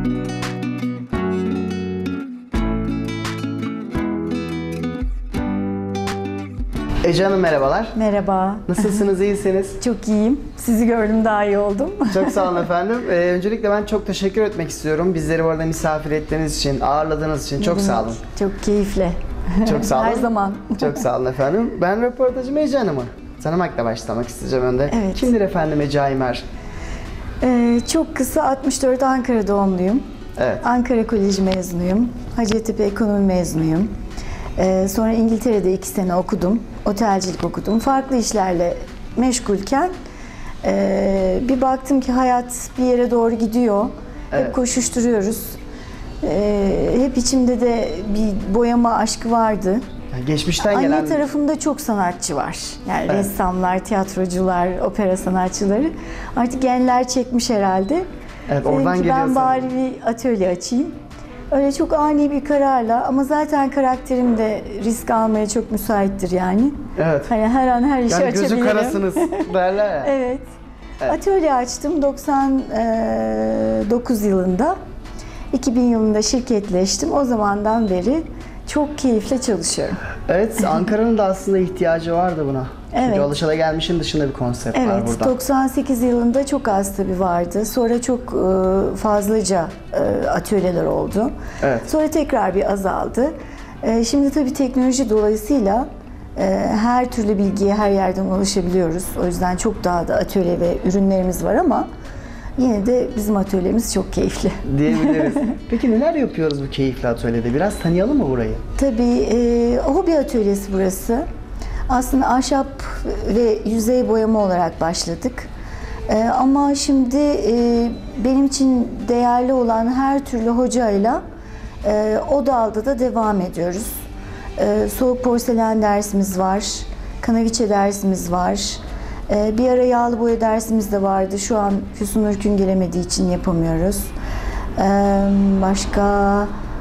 Ece Hanım merhabalar. Merhaba. Nasılsınız, iyisiniz? Çok iyiyim. Sizi gördüm, daha iyi oldum. Çok sağ olun efendim. Öncelikle ben çok teşekkür etmek istiyorum. Bizleri bu arada misafir ettiğiniz için, ağırladığınız için çok sağ olun. Çok keyifli. Çok sağ olun. Her zaman. Çok sağ olun efendim. Ben röportajıma Ece Hanım'ı tanımakla başlamak isteyeceğim önde. Evet. Kimdir efendim Ece Aymer? Çok kısa, 64 Ankara doğumluyum. Evet. Ankara Koleji mezunuyum. Hacettepe Ekonomi mezunuyum. Sonra İngiltere'de 2 sene okudum. Otelcilik okudum. Farklı işlerle meşgulken bir baktım ki hayat bir yere doğru gidiyor. Evet. Hep koşuşturuyoruz. Hep içimde de bir boyama aşkı vardı. Yani geçmişten Anne gelen... tarafımda çok sanatçı var. Yani Evet. ressamlar, tiyatrocular, opera sanatçıları. Artık genler çekmiş herhalde. Evet, oradan Dedim ki geliyor ben sanırım. bari bir atölye açayım. Öyle çok ani bir kararla, ama zaten karakterim de risk almaya çok müsaittir yani. Evet. Hani her an her işi Yani açabilirim. gözü karasınız derler ya. Evet. Evet. Atölye açtım 99 yılında. 2000 yılında şirketleştim. O zamandan beri çok keyifle çalışıyorum. Evet, Ankara'nın da aslında ihtiyacı vardı buna. Çünkü Evet. alışılagelmişin dışında bir konsept var Evet, burada. 98 yılında çok az tabii vardı. Sonra çok fazlaca atölyeler oldu. Evet. Sonra tekrar bir azaldı. Şimdi tabii teknoloji dolayısıyla her türlü bilgiye her yerden ulaşabiliyoruz. O yüzden çok daha da atölye ve ürünlerimiz var, ama yine de bizim atölyemiz çok keyifli. Diyebiliriz. Peki neler yapıyoruz bu keyifli atölyede? Biraz tanıyalım mı burayı? Tabii hobi atölyesi burası. Aslında ahşap ve yüzey boyama olarak başladık. Ama şimdi benim için değerli olan her türlü hocayla o dalda da devam ediyoruz. Soğuk porselen dersimiz var, kanaviçe dersimiz var. Bir ara yağlı boya dersimiz de vardı. Şu an Füsun Ürkün gelemediği için yapamıyoruz. Başka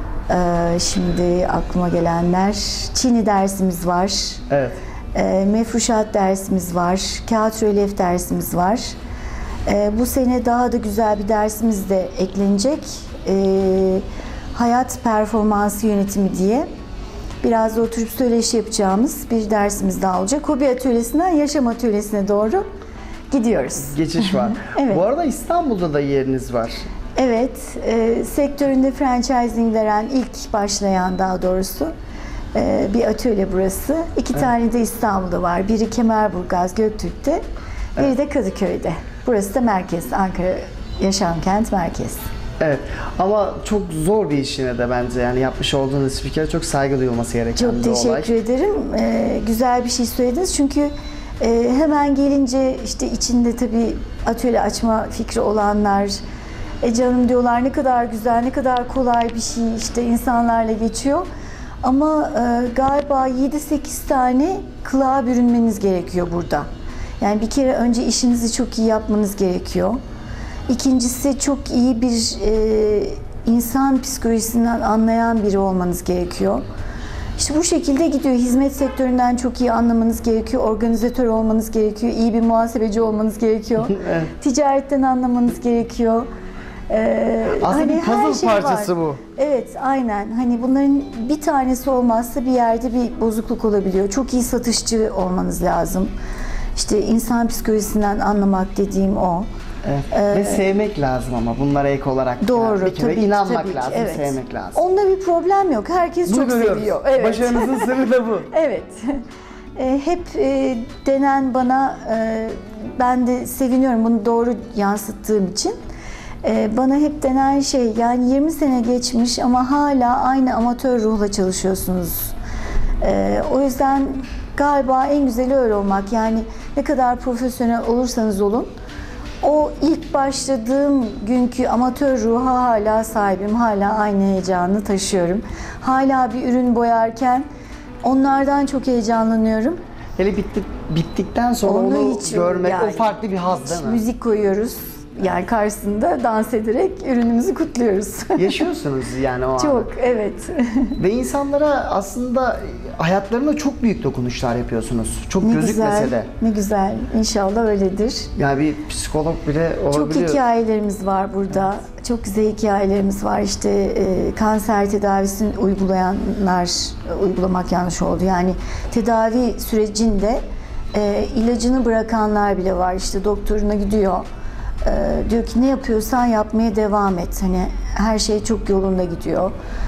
şimdi aklıma gelenler, Çini dersimiz var. Evet. Mefruşat dersimiz var, kağıt rölyef dersimiz var. Bu sene daha da güzel bir dersimiz de eklenecek. Hayat performansı yönetimi diye. Biraz da oturup söyleşi yapacağımız bir dersimiz daha olacak. Hobi atölyesinden yaşam atölyesine doğru gidiyoruz. Geçiş var. Evet. Bu arada İstanbul'da da yeriniz var. Evet, sektöründe franchising veren, ilk başlayan daha doğrusu bir atölye burası. 2 tane de İstanbul'da var. Biri Kemerburgaz, Göktürk'te, biri de Kadıköy'de. Burası da merkez, Ankara Yaşamkent merkez. Evet. Ama çok zor bir iş yine de bence. Yani yapmış olduğunuz iş bir kere çok saygı duyulması gereken Çok bir olay. teşekkür ederim. Güzel bir şey söylediniz. Çünkü hemen gelince işte içinde tabii atölye açma fikri olanlar, canım diyorlar, ne kadar güzel, ne kadar kolay bir şey, işte insanlarla geçiyor. Ama galiba 7-8 tane kılığa bürünmeniz gerekiyor burada. Yani bir kere önce işinizi çok iyi yapmanız gerekiyor. İkincisi, çok iyi bir insan psikolojisinden anlayan biri olmanız gerekiyor. İşte bu şekilde gidiyor. Hizmet sektöründen çok iyi anlamanız gerekiyor. Organizatör olmanız gerekiyor. İyi bir muhasebeci olmanız gerekiyor. Evet. Ticaretten anlamanız gerekiyor. Aslında Hani bir puzzle her şey parçası var. bu. Evet, aynen. Hani bunların bir tanesi olmazsa bir yerde bir bozukluk olabiliyor. Çok iyi satışçı olmanız lazım. İşte insan psikolojisinden anlamak dediğim o. Evet. Ve sevmek lazım ama bunlara ek olarak. Doğru, Yani bir kere tabii ki, inanmak tabii ki, lazım, evet. sevmek lazım. Onda bir problem yok. Herkes Bunu çok görüyoruz. seviyor. Evet. Başarınızın sırrı da bu. Evet. Hep denen bana, ben de seviniyorum bunu doğru yansıttığım için. Bana hep denen şey, yani 20 sene geçmiş ama hala aynı amatör ruhla çalışıyorsunuz. O yüzden galiba en güzeli öyle olmak. Yani ne kadar profesyonel olursanız olun, o ilk başladığım günkü amatör ruha hala sahibim. Hala aynı heyecanı taşıyorum. Hala bir ürün boyarken onlardan çok heyecanlanıyorum. Hele bittikten sonra onu hiç görmek, yani, o farklı bir haz değil mi? müzik koyuyoruz. Yani karşısında dans ederek ürünümüzü kutluyoruz. Yaşıyorsunuz yani o anı. Çok, evet. Ve insanlara aslında hayatlarına çok büyük dokunuşlar yapıyorsunuz. Çok Ne gözükmese güzel, de. ne güzel. İnşallah öyledir. Yani bir psikolog bile Çok olabiliyor. hikayelerimiz var burada. Çok güzel hikayelerimiz var. İşte kanser tedavisini uygulamak yanlış oldu. Yani tedavi sürecinde ilacını bırakanlar bile var. İşte doktoruna gidiyor. Diyor ki ne yapıyorsan yapmaya devam et. Hani her şey çok yolunda gidiyor.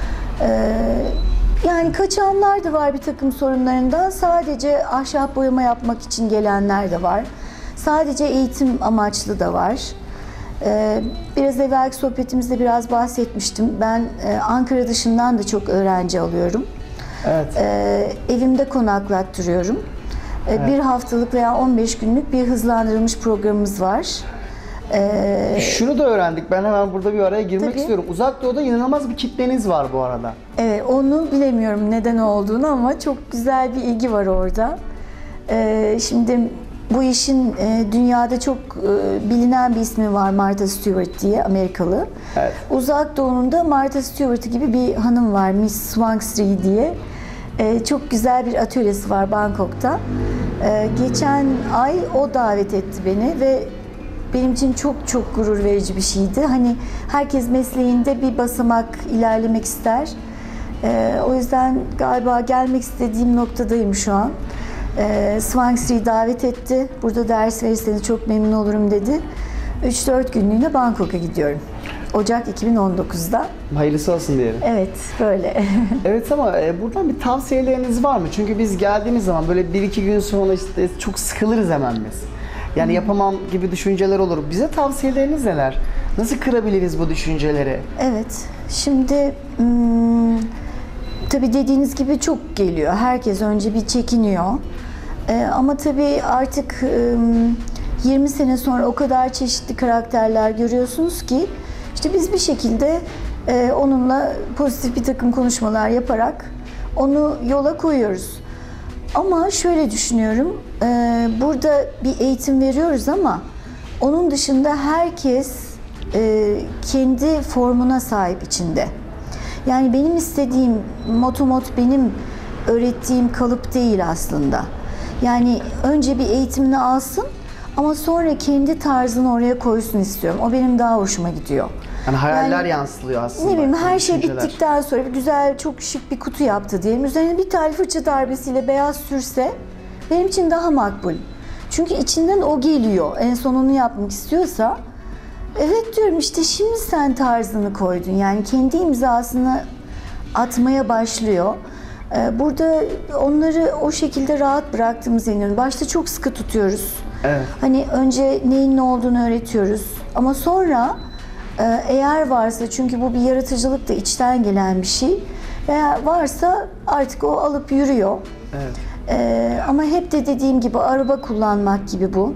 Yani kaçanlar da var bir takım sorunlarından. Sadece ahşap boyama yapmak için gelenler de var. Sadece eğitim amaçlı da var. Biraz evvelki sohbetimizde biraz bahsetmiştim. Ben Ankara dışından da çok öğrenci alıyorum. Evet. Evimde konaklattırıyorum. Evet. Bir haftalık veya 15 günlük bir hızlandırılmış programımız var. Şunu da öğrendik. Ben hemen burada bir araya girmek Tabii. istiyorum. Uzak Doğu'da inanılmaz bir kitleniz var bu arada. Evet, onu bilemiyorum neden olduğunu ama çok güzel bir ilgi var orada. Şimdi bu işin dünyada çok bilinen bir ismi var, Martha Stewart diye, Amerikalı. Evet. Uzak Doğu'nun da Martha Stewart gibi bir hanım var, Miss Swangsri diye. Çok güzel bir atölyesi var Bangkok'ta. Geçen ay o davet etti beni ve benim için çok çok gurur verici bir şeydi. Hani herkes mesleğinde bir basamak ilerlemek ister. O yüzden galiba gelmek istediğim noktadayım şu an. Swangsri'yi davet etti. Burada ders verirseniz çok memnun olurum dedi. 3-4 günlüğüne Bangkok'a gidiyorum. Ocak 2019'da. Hayırlısı olsun diyelim. Evet, böyle. Evet ama buradan bir tavsiyeleriniz var mı? Çünkü biz geldiğimiz zaman böyle 1-2 gün sonra işte çok sıkılırız hemen biz. Yani yapamam gibi düşünceler olur. Bize tavsiyeleriniz neler? Nasıl kırabiliriz bu düşünceleri? Evet, şimdi tabii dediğiniz gibi çok geliyor. Herkes önce bir çekiniyor. Ama tabii artık 20 sene sonra o kadar çeşitli karakterler görüyorsunuz ki işte biz bir şekilde onunla pozitif bir takım konuşmalar yaparak onu yola koyuyoruz. Ama şöyle düşünüyorum, burada bir eğitim veriyoruz ama onun dışında herkes kendi formuna sahip içinde. Yani benim istediğim motomot benim öğrettiğim kalıp değil aslında. Yani önce bir eğitimini alsın ama sonra kendi tarzını oraya koysun istiyorum. O benim daha hoşuma gidiyor. Yani hayaller yansıtılıyor aslında. Ne bileyim, her şey düşünceler. bittikten sonra bir güzel, çok şık bir kutu yaptı diyelim. Üzerine bir tane fırça darbesiyle beyaz sürse benim için daha makbul. Çünkü içinden o geliyor. En sonunu yapmak istiyorsa evet diyorum, işte şimdi sen tarzını koydun. Yani kendi imzasını atmaya başlıyor. Burada onları o şekilde rahat bıraktığımız inanıyorum. Başta çok sıkı tutuyoruz. Evet. Hani önce neyin ne olduğunu öğretiyoruz. Ama sonra eğer varsa, çünkü bu bir yaratıcılık da içten gelen bir şey. Veya varsa artık o alıp yürüyor. Evet. Ama hep de dediğim gibi araba kullanmak gibi bu.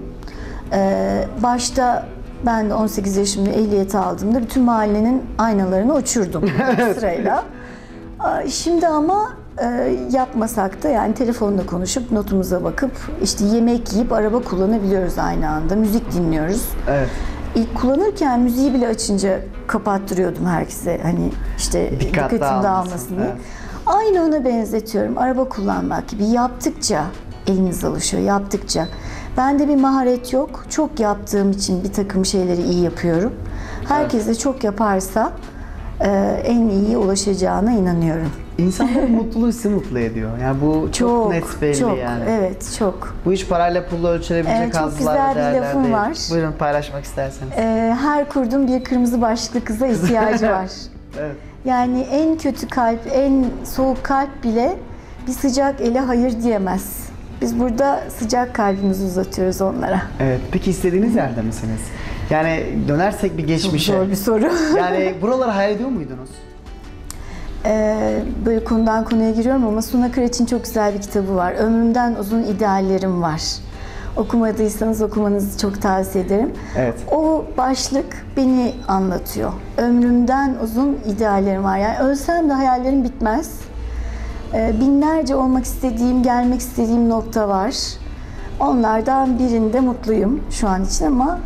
Başta ben de 18 yaşımda ehliyeti aldığımda bütün mahallenin aynalarını uçurdum sırayla. Şimdi ama yapmasak da, yani telefonla konuşup notumuza bakıp işte yemek yiyip araba kullanabiliyoruz aynı anda. Müzik dinliyoruz. Evet. İlk kullanırken müziği bile açınca kapattırıyordum herkese, hani işte Dikkat dikkatim dağılmasın, dağılmasın diye. evet. Aynı ona benzetiyorum. Araba kullanmak gibi, yaptıkça eliniz alışıyor, yaptıkça. Bende bir maharet yok. Çok yaptığım için bir takım şeyleri iyi yapıyorum. Herkes de çok yaparsa en iyiye ulaşacağına inanıyorum. İnsanların mutluluğu sizi mutlu ediyor. Yani bu çok net belli çok, yani. Evet, çok. Bu iş parayla pulla ölçülebilecek Çok hazlar güzel ve bir değerler lafım değil. var. Buyurun paylaşmak isterseniz. Her kurdun bir kırmızı başlıklı kıza ihtiyacı var. Evet. Yani en kötü kalp, en soğuk kalp bile bir sıcak ele hayır diyemez. Biz burada sıcak kalbimizi uzatıyoruz onlara. Evet. Peki istediğiniz yerde misiniz? Yani dönersek bir geçmişe. Zor bir soru. Yani buraları hayal ediyor muydunuz? Böyle konudan konuya giriyorum ama Suna Kıraç'ın çok güzel bir kitabı var. Ömrümden uzun ideallerim var. Okumadıysanız okumanızı çok tavsiye ederim. Evet. O başlık beni anlatıyor. Ömrümden uzun ideallerim var. Yani ölsem de hayallerim bitmez. Binlerce olmak istediğim, gelmek istediğim nokta var. Onlardan birinde mutluyum şu an için ama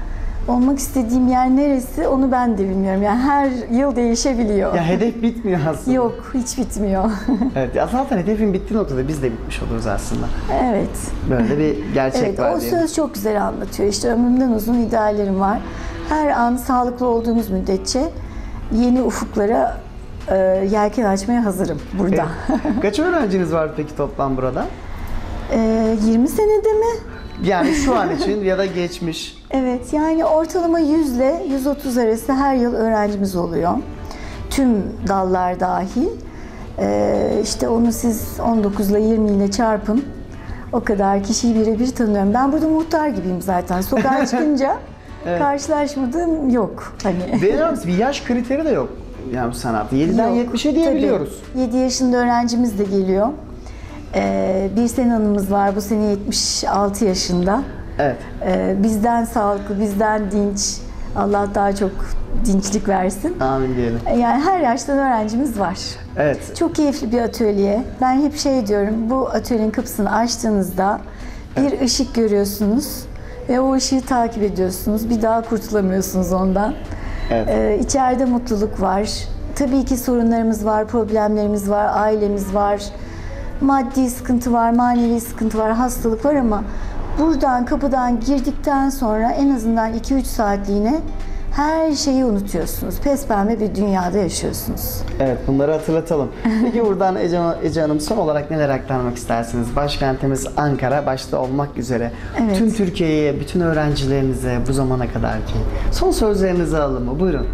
olmak istediğim yer neresi onu ben de bilmiyorum. Yani her yıl değişebiliyor. Ya hedef bitmiyor aslında. Yok, hiç bitmiyor. Evet, ya zaten hedefin bittiği noktada biz de bitmiş oluruz aslında. Evet. Böyle bir gerçek Evet, var o diyelim. söz çok güzel anlatıyor. İşte ömrümden uzun ideallerim var. Her an sağlıklı olduğumuz müddetçe yeni ufuklara yelken açmaya hazırım burada. Evet. Kaç öğrenciniz var peki toplam burada? 20 senede mi? Yani şu an için ya da geçmiş. Evet, yani ortalama 100 ile 130 arası her yıl öğrencimiz oluyor. Tüm dallar dahil. İşte onu siz 19 ile 20 ile çarpın. O kadar kişiyi birebir tanıyorum. Ben burada muhtar gibiyim zaten. Sokağa çıkınca Evet. karşılaşmadığım yok. Hani. Biliyor musun? Bir yaş kriteri de yok. Yani bu sanatta. 7'den Yok. 70'e diyebiliyoruz. Tabii. 7 yaşında öğrencimiz de geliyor. Bir Sen Hanım'ımız var. Bu sene 76 yaşında. Evet. Bizden sağlıklı, bizden dinç. Allah daha çok dinçlik versin. Amin diyelim. Yani her yaştan öğrencimiz var. Evet. Çok keyifli bir atölye. Ben hep şey diyorum, bu atölyenin kapısını açtığınızda bir ışık görüyorsunuz ve o ışığı takip ediyorsunuz. Bir daha kurtulamıyorsunuz ondan. Evet. İçeride mutluluk var. Tabii ki sorunlarımız var, problemlerimiz var, ailemiz var. Maddi sıkıntı var, manevi sıkıntı var, hastalık var ama buradan kapıdan girdikten sonra en azından 2-3 saatliğine her şeyi unutuyorsunuz. Pespembe bir dünyada yaşıyorsunuz. Evet, bunları hatırlatalım. Peki buradan Ece Hanım son olarak neler aktarmak istersiniz? Başkentimiz Ankara başta olmak üzere Evet. tüm Türkiye'ye, bütün öğrencilerinize bu zamana kadarki son sözlerinizi alalım mı? Buyurun.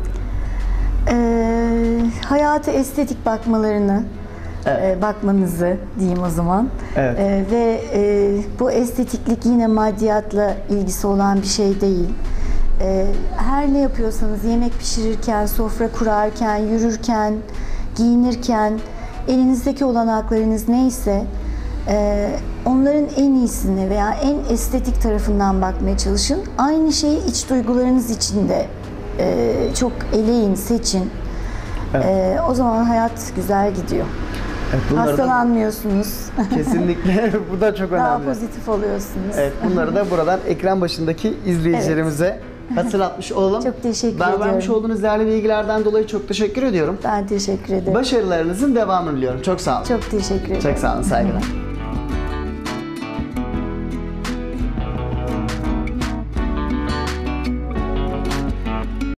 Hayata estetik bakmalarını, Evet. bakmanızı diyeyim o zaman. Evet. Ve bu estetiklik yine maddiyatla ilgisi olan bir şey değil. Her ne yapıyorsanız, yemek pişirirken, sofra kurarken, yürürken, giyinirken, elinizdeki olanaklarınız neyse onların en iyisini veya en estetik tarafından bakmaya çalışın. Aynı şeyi iç duygularınız için de çok eleyin, seçin. O zaman hayat güzel gidiyor. Evet, bunları da Hastalanmıyorsunuz. kesinlikle bu da çok Daha önemli. pozitif oluyorsunuz. Evet, bunları da buradan ekran başındaki izleyicilerimize hatırlatmış olalım. Çok teşekkür Ben ediyorum. vermiş olduğunuz değerli bilgilerden dolayı çok teşekkür ediyorum. Ben teşekkür ederim. Başarılarınızın devamını diliyorum. Çok sağ olun. Çok teşekkür ederim. Çok sağ olun, saygılar.